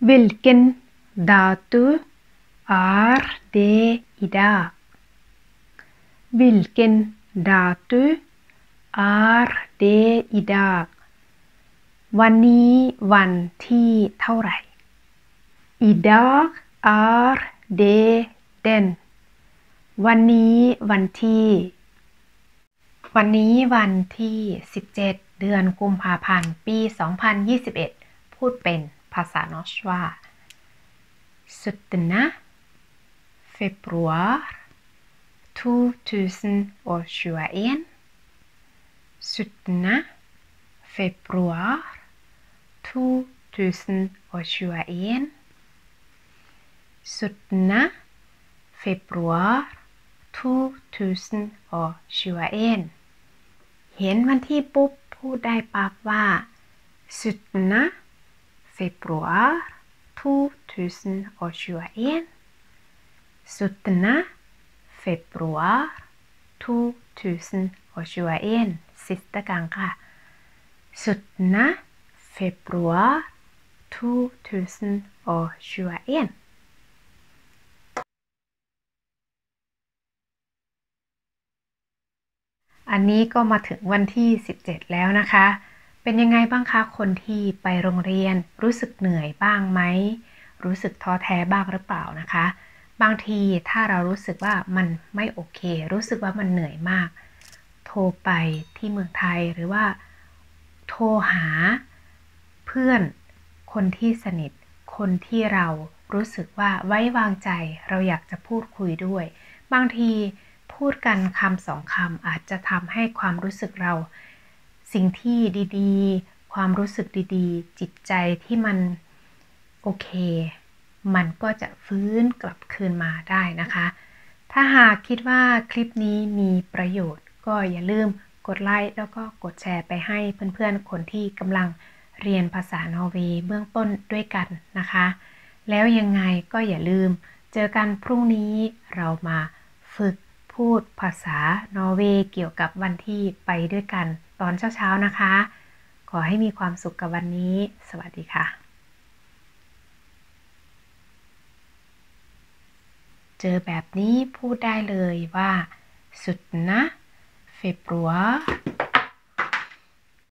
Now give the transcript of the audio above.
Vilken dato är det idag? Vilken dato är det idag? วันนี้วันที่เท่าไหร่ Idag är det den วันนี้วันที่วันที่17เดือนกุมภาพันธ์ปี2021พูดเป็นภาษานอชว่า17 februar 2021 17 februar 2021 17 februar 2021เห็นวันที่ปุ๊บพูดได้ปั๊บว่า17 februar 2021 17 februar 2021 sista gången 17 februar 2021อันนี้ก็มาถึงวันที่17แล้วนะคะเป็นยังไงบ้างคะคนที่ไปโรงเรียนรู้สึกเหนื่อยบ้างไหมรู้สึกท้อแท้บ้างหรือเปล่านะคะบางทีถ้าเรารู้สึกว่ามันไม่โอเครู้สึกว่ามันเหนื่อยมากโทรไปที่เมืองไทยหรือว่าโทรหาเพื่อนคนที่สนิทคนที่เรารู้สึกว่าไว้วางใจเราอยากจะพูดคุยด้วยบางทีพูดกันคำสองคำอาจจะทำให้ความรู้สึกเราสิ่งที่ดีๆความรู้สึกดีๆจิตใจที่มันโอเคมันก็จะฟื้นกลับคืนมาได้นะคะถ้าหากคิดว่าคลิปนี้มีประโยชน์ก็อย่าลืมกดไลค์แล้วก็กดแชร์ไปให้เพื่อนๆคนที่กำลังเรียนภาษานอร์เวย์เบื้องต้นด้วยกันนะคะแล้วยังไงก็อย่าลืมเจอกันพรุ่งนี้เรามาฝึกพูดภาษานอร์เวย์เกี่ยวกับวันที่ไปด้วยกันตอนเช้าๆนะคะขอให้มีความสุขกับวันนี้สวัสดีค่ะเจอแบบนี้พูดได้เลยว่าสุดนะ februar